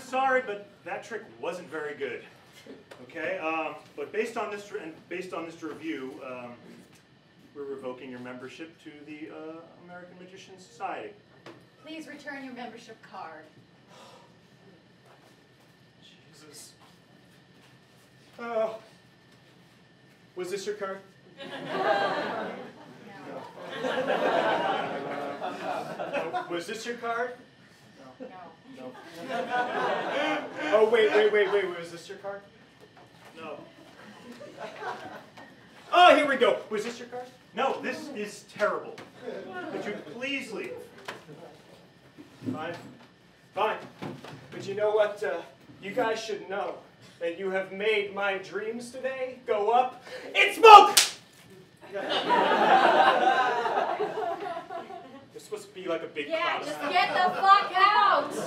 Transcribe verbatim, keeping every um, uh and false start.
sorry, but that trick wasn't very good. Okay, um, but based on this and based on this review, um, we're revoking your membership to the uh, American Magician Society. Please return your membership card. Jesus. Oh. Was this your card? No. No. Was this your card? No. No. Oh, wait, wait, wait, wait. Was this your card? No. Oh, here we go. Was this your card? No, this is terrible. Would you please leave? Fine. Fine. But you know what? Uh, you guys should know that you have made my dreams today go up in smoke! It's supposed to be like a big Yeah, cloud. just get the fuck out!